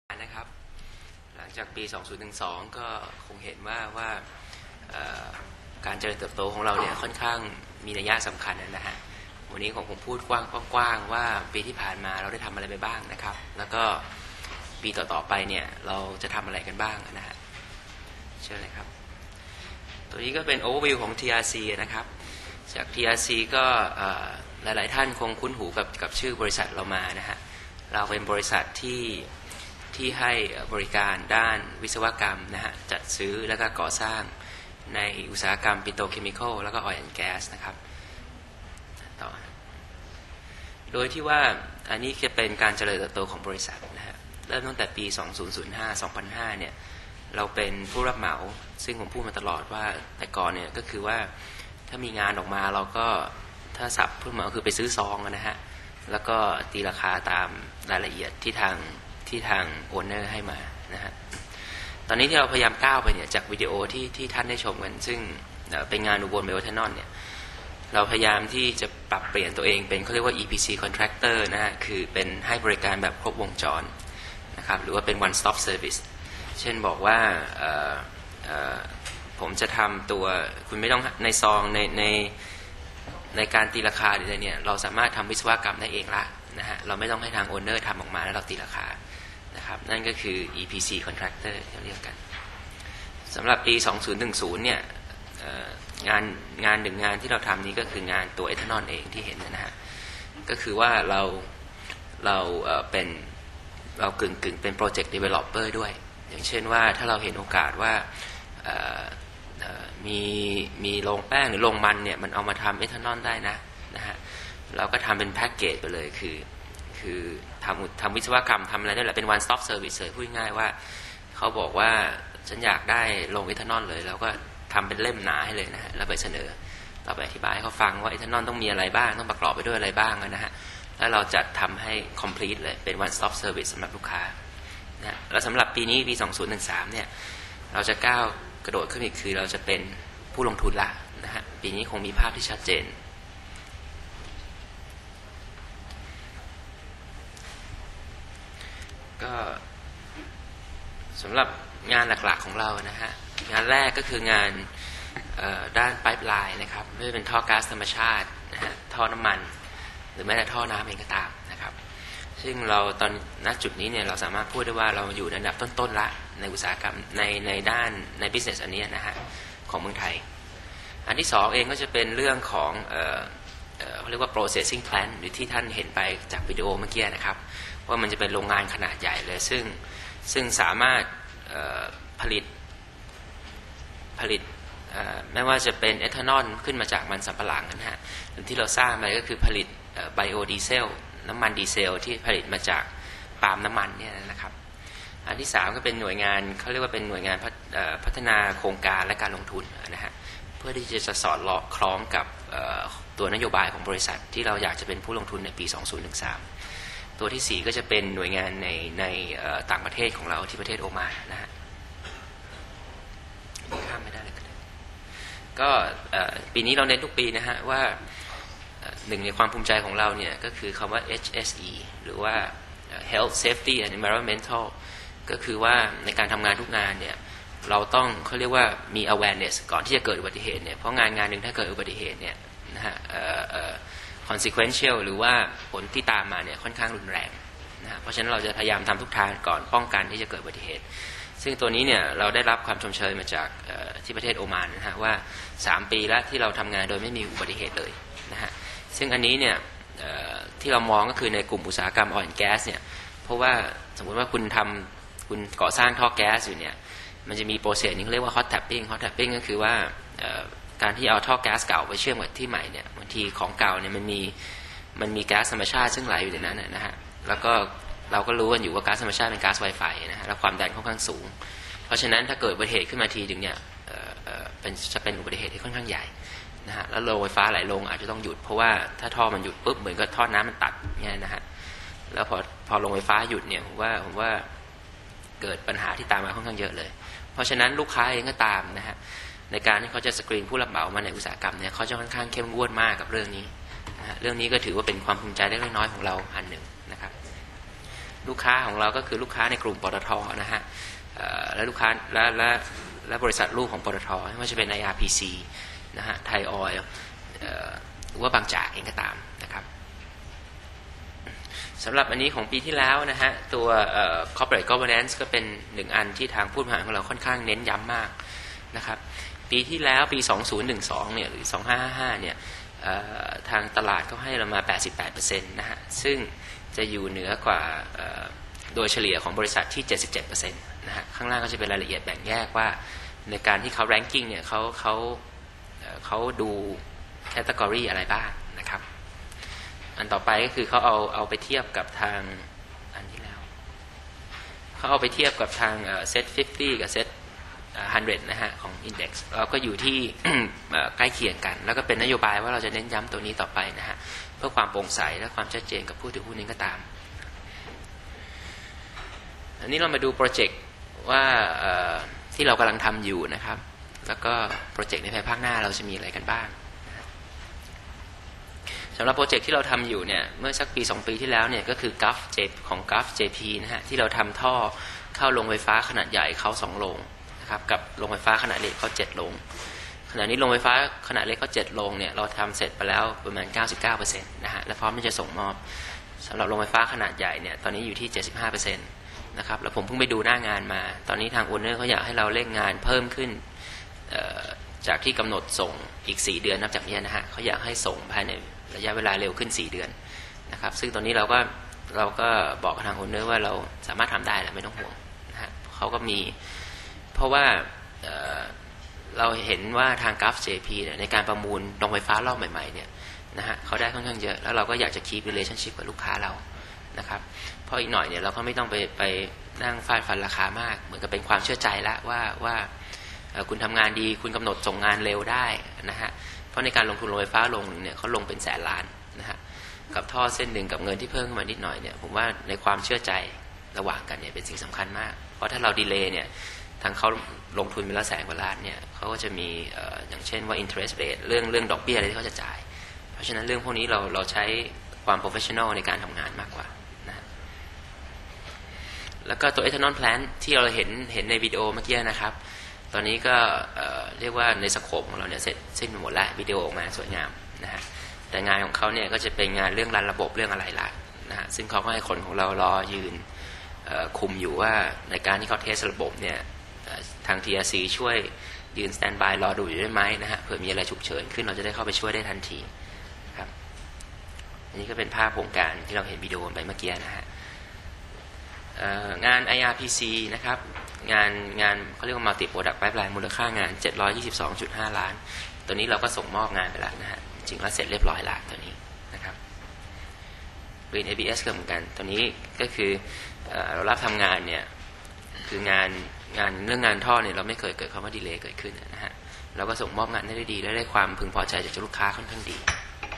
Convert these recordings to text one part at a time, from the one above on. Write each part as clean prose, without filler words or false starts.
นะครับหลังจากปี 2012 ก็คงเห็นว่าการเจริญเติบโตของเราเนี่ยค่อนข้างมีนัยสำคัญนะฮะวันนี้ผมพูดกว้างๆว่าปีที่ผ่านมาเราได้ทำอะไรไปบ้างนะครับแล้วก็ปีต่อๆไปเนี่ยเราจะทำอะไรกันบ้างนะฮะเชิญเลยครับตัวนี้ก็เป็น overview ของ TRC นะครับจาก TRC ก็หลายๆท่านคงคุ้นหูกับชื่อบริษัทเรามานะฮะเราเป็นบริษัทที่ให้บริการด้านวิศวกรรมนะฮะจัดซื้อแล้วก็ก่อสร้างในอุตสาหกรรมปิโตรเคมีคอลแล้วก็ Oil and Gas นะครับต่อโดยที่ว่าอันนี้จะเป็นการเจริญเติบโตของบริษัทนะฮะเริ่มตั้งแต่ปี 2005 เนี่ยเราเป็นผู้รับเหมาซึ่งผมพูดมาตลอดว่าแต่ก่อนเนี่ยก็คือว่าถ้ามีงานออกมาเราก็ถ้าสับผู้รับเหมาคือไปซื้อซองนะฮะแล้วก็ตีราคาตามรายละเอียดที่ทางโอนเนอร์ให้มานะฮะตอนนี้ที่เราพยายามก้าวไปเนี่ยจากวิดีโอที่ท่านได้ชมกันซึ่งเป็นงานอุบลเมลเทนนอนเนี่ยเราพยายามที่จะปรับเปลี่ยนตัวเองเป็นเขาเรียกว่า EPC contractor นะฮะคือเป็นให้บริการแบบครบวงจรนะครับหรือว่าเป็น one stop service เช่นบอกว่าผมจะทำตัวคุณไม่ต้องในซองในการตีราคาหรืออะไรเนี่ยเราสามารถทำวิศวกรรมได้เองละนะฮะเราไม่ต้องให้ทางโอนเนอร์ทำออกมาแล้วเราตีราคานะครับนั่นก็คือ EPC contractor ที่เรียกกันสำหรับปี 2010 เนี่ยงานหนึ่งงานที่เราทำนี้ก็คืองานตัวเอทานอลเองที่เห็นนะฮะก็คือว่าเรากึ่งเป็นโปรเจกต์ developer ด้วยอย่างเช่นว่าถ้าเราเห็นโอกาสว่ามีโรงแป้งหรือโรงมันเนี่ยมันเอามาทำเอทานอลได้นะฮะเราก็ทำเป็นแพ็กเกจไปเลยคือทำวิศวกรรมทำอะไรได้แหละเป็น one stop service เลยพูดง่ายว่าเขาบอกว่าฉันอยากได้โรงเอทานอลเลยเราก็ทำเป็นเล่มหนาให้เลยนะฮะแล้วไปเสนอเราไปอธิบายให้เขาฟังว่าเอทานอลต้องมีอะไรบ้างต้องประกอบไปด้วยอะไรบ้างนะฮะแล้วเราจัดทำให้ complete เลยเป็น one stop service สำหรับลูกค้านะแล้วสำหรับปีนี้ปี 2013 เนี่ยเราจะก้าวกระโดดขึ้นอีกคือเราจะเป็นผู้ลงทุนละนะฮะปีนี้คงมีภาพที่ชัดเจนก็สำหรับงานหลักๆของเรานะฮะงานแรกก็คืองานด้านไพป์ไลน์นะครับไม่ว่าเป็นท่อก๊าซธรรมชาตินะฮะท่อน้ำมันหรือแม้แต่ท่อน้ำเองก็ตามนะครับซึ่งเราตอนณจุดนี้เนี่ยเราสามารถพูดได้ว่าเราอยู่ในอันดับต้นๆละในอุตสาหกรรมในด้านใน business อันนี้นะฮะของเมืองไทยอันที่สองเองก็จะเป็นเรื่องของเขาเรียกว่า processing plant หรือที่ท่านเห็นไปจากวิดีโอเมื่อกี้นะครับว่ามันจะเป็นโรงงานขนาดใหญ่เลยซึ่งสามารถผลิตไม่ว่าจะเป็นเอทานอลขึ้นมาจากมันสำปะหลังนะฮะหรือที่เราสร้างไปก็คือผลิตไบโอดีเซลน้ำมันดีเซลที่ผลิตมาจากปาล์มน้ำมันเนี่ยนะครับอันที่สามก็เป็นหน่วยงานเขาเรียกว่าเป็นหน่วยงานพัฒนาโครงการและการลงทุนนะฮะเพื่อที่จะสอดคล้องกับตัวนโยบายของบริษัทที่เราอยากจะเป็นผู้ลงทุนในปี 2013ตัวที่4ก็จะเป็นหน่วยงานในต่างประเทศของเราที่ประเทศโอมานนะฮะข้ามไม่ได้เลยก็ปีนี้เราเน้นทุกปีนะฮะว่าหนึ่งในความภูมิใจของเราเนี่ยก็คือคำว่า HSE หรือว่า Health Safety and Environmental ก็คือว่าในการทำงานทุกงานเนี่ยเราต้องเขาเรียกว่ามี awareness ก่อนที่จะเกิดอุบัติเหตุเนี่ยเพราะงานหนึ่งถ้าเกิดอุบัติเหตุเนี่ยนะฮะconsequential หรือว่าผลที่ตามมาเนี่ยค่อนข้างรุนแรงนะเพราะฉะนั้นเราจะพยายามทำทุกทางก่อนป้องกันที่จะเกิดอุบัติเหตุซึ่งตัวนี้เนี่ยเราได้รับความชมเชยมาจากที่ประเทศโอมานนะฮะว่า3 ปีแล้วที่เราทำงานโดยไม่มีอุบัติเหตุเลยนะฮะซึ่งอันนี้เนี่ยที่เรามองก็คือในกลุ่มอุตสาหกรรม Oil and Gas เนี่ยเพราะว่าสมมุติว่าคุณก่อสร้างท่อแก๊สอยู่เนี่ยมันจะมีโปรเซสนึงเรียกว่า hot tapping ก็คือว่าการที่เอาท่อแก๊สเก่าไปเชื่อมกับที่ใหม่เนี่ยบางทีของเก่าเนี่ยมันมีก๊าซธรรมชาติซึ่งไหลอยู่ในนั้นนะฮะแล้วก็เราก็รู้กันอยู่ว่าก๊าซธรรมชาติเป็นก๊าซไวไฟนะฮะแล้วความดันค่อนข้างสูงเพราะฉะนั้นถ้าเกิดอุบัติเหตุขึ้นมาทีนึงเนี่ยจะเป็นอุบัติเหตุที่ค่อนข้างใหญ่นะฮะแล้วโรงไฟฟ้าหลายโรงอาจจะต้องหยุดเพราะว่าถ้าท่อมันหยุดปุ๊บเหมือนกับท่อน้ำมันตัดเนี่ยนะฮะแล้วพอโรงไฟฟ้าหยุดเนี่ยผมว่าเกิดปัญหาที่ตามมาค่อนข้างเยอะเลยเพราะฉะนั้นลูกค้าเองก็ตามนะฮะในการที่เขาจะสกรีนผู้รับเหมามาในอุตสาหกรรมเนี่ยเขาจะค่อนข้างเข้มงวดมากกับเรื่องนี้นะฮะเรื่องนี้ก็ถือว่าเป็นความภูมิใจเล็กน้อยของเราอันหนึ่งนะครับลูกค้าของเราก็คือลูกค้าในกลุ่มปตท.นะฮะและลูกค้าและบริษัทลูกของปตท.ไม่ว่าจะเป็น IRPC นะฮะไทยออยล์หรือว่าบางจากเองก็ตามนะครับสำหรับอันนี้ของปีที่แล้วนะฮะตัว corporate governance ก็เป็นหนึ่งอันที่ทางผู้บริหารของเราค่อนข้างเน้นย้ำมากนะครับปีที่แล้วปี2012เนี่ยหรือ2555เนี่ยทางตลาดก็ให้เรามา 88% นะฮะซึ่งจะอยู่เหนือกว่าโดยเฉลี่ยของบริษัทที่ 77% นะฮะข้างล่างก็จะเป็นรายละเอียดแบ่งแยกว่าในการที่เขา ranking เนี่ยเขาดูแคตตากรีอะไรบ้างนะครับอันต่อไปก็คือเขาเอาไปเทียบกับทางอันที่แล้วเขาเอาไปเทียบกับทางเซ็ต50กับเซ็ต100นะฮะของ Index เราก็อยู่ที่ ใกล้เคียงกันแล้วก็เป็นนโยบายว่าเราจะเน้นย้ำตัวนี้ต่อไปนะฮะเพื่อความโปร่งใสและความชัดเจนกับผู้ถือหุ้นนี้ก็ตามอันนี้เรามาดูโปรเจกต์ว่าที่เรากำลังทำอยู่นะครับแล้วก็โปรเจกต์ในภายภาคหน้าเราจะมีอะไรกันบ้างสำหรับโปรเจกต์ที่เราทำอยู่เนี่ยเมื่อสักปี2ปีที่แล้วเนี่ยก็คือ GUF ของ GUF JP นะฮะที่เราทำท่อเข้าโรงไฟฟ้าขนาดใหญ่เข้า2โรงนะครับกับโรงไฟฟ้าขนาดเล็กเข้า7โรงขณะนี้โรงไฟฟ้าขนาดเล็กเข้า7โรงเนี่ยเราทำเสร็จไปแล้วประมาณ 99% นะฮะและพร้อมที่จะส่งมอบสำหรับโรงไฟฟ้าขนาดใหญ่เนี่ยตอนนี้อยู่ที่ 75% นะครับแล้วผมเพิ่งไปดูหน้างานมาตอนนี้ทางโอนเนอร์เขาอยากให้เราเร่งงานเพิ่มขึ้นจากที่กำหนดส่งอีก4เดือนนับจากนี้นะฮะเขาอยากให้ส่งภายในระยะเวลาเร็วขึ้น4เดือนนะครับซึ่งตอนนี้เราก็บอกกับทางโอนเนอร์ว่าเราสามารถทำได้แหละไม่ต้องห่วงนะฮะเขาก็มีเพราะว่าเราเห็นว่าทาง GUF JP ในการประมูลโรงไฟฟ้ารอบใหม่ๆเนี่ยนะฮะเขาได้ค่อนข้างเยอะแล้วเราก็อยากจะ keep relationship กับลูกค้าเรานะครับเพราะอีกหน่อยเนี่ยเราก็ไม่ต้องไปนั่งฟาดฟันราคามากเหมือนกับเป็นความเชื่อใจแล้วว่าคุณทำงานดีคุณกำหนดส่งงานเร็วได้นะฮะเพราะในการลงทุนโรงไฟฟ้าลงเนี่ยเขาลงเป็นแสนล้านนะฮะกับท่อเส้นหนึ่งกับเงินที่เพิ่มขึ้นมานิดหน่อยเนี่ยผมว่าในความเชื่อใจระหว่างกันเนี่ยเป็นสิ่งสำคัญมากเพราะถ้าเราดีเลย์เนี่ยทางเขาลงทุนไปแล้วแสนกว่าล้านเนี่ยเขาก็จะมีอย่างเช่นว่า interest rate เรื่องดอกเบี้ยอะไรที่เขาจะจ่ายเพราะฉะนั้นเรื่องพวกนี้เราใช้ความ professional ในการทำงานมากกว่านะแล้วก็ตัว ethanol plant ที่เราเห็นในวิดีโอเมื่อกี้นะครับตอนนี้ก็เรียกว่าในสโคปของเราเนี่ยเสร็จสิ้นหมดแล้ววิดีโอออกมาสวยงามนะฮะแต่งานของเขาเนี่ยก็จะเป็นงานเรื่องรันระบบเรื่องอะไรละนะฮะซึ่งเขาก็ให้คนของเรารอยืนคุมอยู่ว่าในการที่เขาเทสระบบเนี่ยทาง TRC ช่วยยืนสแตนบายรอดูอยู่ได้ไหมนะฮะเผื่อมีอะไรฉุกเฉินขึ้นเราจะได้เข้าไปช่วยได้ทันทีครับอันนี้ก็เป็นภาพโครงการที่เราเห็นวิดีโอไปเมื่อกี้นะฮะงาน IRPC นะครับงานเขาเรียกว่า Multi Product Pipeline มูลค่างาน 722.5 ล้านตัวนี้เราก็ส่งมอบงานไปแล้วนะฮะจริงแล้วเสร็จเรียบร้อยแล้วตัวนี้นะครับ Green ABS ก็เหมือนกันตัวนี้ก็คือเรารับทำงานเนี่ยคืองานเรื่องงานท่อเนี่ยเราไม่เคยเกิดคำว่าดีเลย์เกิดขึ้นนะฮะเราก็ส่งมอบงานได้ดีและได้ความพึงพอใจจากลูกค้าค่อนข้างดี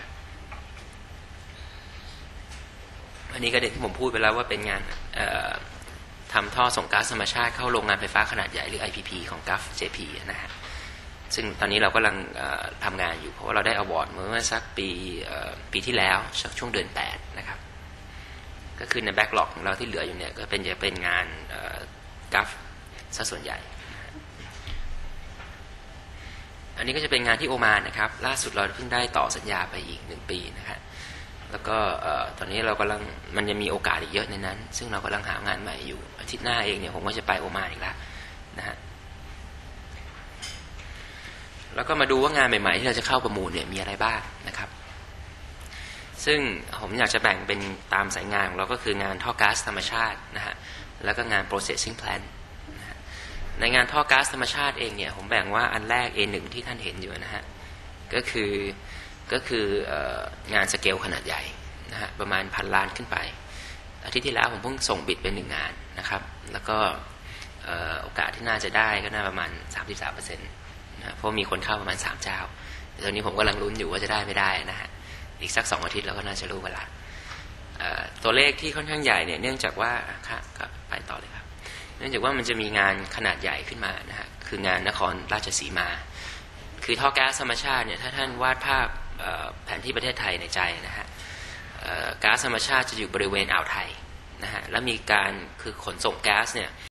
อันนี้ก็เด็กที่ผมพูดไปแล้วว่าเป็นงานทำท่อส่งก๊าซธรรมชาติเข้าโรงงานไฟฟ้าขนาดใหญ่หรือ IPP ของ GUF JP นะฮะซึ่งตอนนี้เรากำลังทำงานอยู่เพราะว่าเราได้อวอร์ดเมื่อสักปีที่แล้วช่วงเดือน8นะครับก็คือในแบ็กหลอกของเราที่เหลืออยู่เนี่ยก็จะเป็นงานGUF ซะส่วนใหญ่อันนี้ก็จะเป็นงานที่โอมานนะครับล่าสุดเราเพิ่งได้ต่อสัญญาไปอีก1 ปีนะครับแล้วก็ตอนนี้เรากำลังมันจะมีโอกาสอีกเยอะในนั้นซึ่งเรากำลังหางานใหม่อยู่อาทิตย์หน้าเองเนี่ยผมก็จะไปโอมานอีกแล้วนะฮะแล้วก็มาดูว่างานใหม่ๆที่เราจะเข้าประมูลเนี่ยมีอะไรบ้างนะครับซึ่งผมอยากจะแบ่งเป็นตามสายงานของเราก็คืองานท่อก๊าซธรรมชาตินะฮะแล้วก็งาน processing plant นะฮะในงานท่อก๊าซธรรมชาติเองเนี่ยผมแบ่งว่าอันแรก A1 ที่ท่านเห็นอยู่นะฮะก็คืองานสเกลขนาดใหญ่นะฮะประมาณ1,000 ล้านขึ้นไปอาทิตย์ที่แล้วผมเพิ่งส่งบิดไป1 งานนะครับแล้วก็โอกาสที่น่าจะได้ก็น่าประมาณ 33% นะเพราะมีคนเข้าประมาณ3 เจ้าตอนนี้ผมกำลังลุ้นอยู่ว่าจะได้ไม่ได้นะฮะอีกสัก2 อาทิตย์เราก็น่าจะรู้กันละตัวเลขที่ค่อนข้างใหญ่เนี่ยเนื่องจากว่าไปต่อเลยครับเนื่องจากว่ามันจะมีงานขนาดใหญ่ขึ้นมานะฮะคืองานนครราชสีมาคือท่อแก๊สธรรมชาติเนี่ยถ้าท่านวาดภาพแผนที่ประเทศไทยในใจนะฮะก๊าซธรรมชาติจะอยู่บริเวณอ่าวไทยนะฮะแล้วมีการคือขนส่งแก๊สเนี่ย